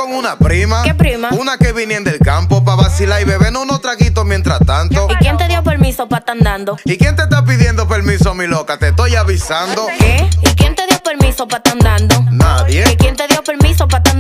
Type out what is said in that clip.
con una prima. ¿Qué prima? Una que viniendo del campo pa' vacilar y beber unos traguitos mientras tanto. ¿Y quién te dio permiso pa' estar andando? ¿Y quién te está pidiendo permiso, mi loca? Te estoy avisando. ¿Qué? ¿Y quién te dio permiso pa' estar andando? Nadie. ¿Y quién te dio permiso pa' estar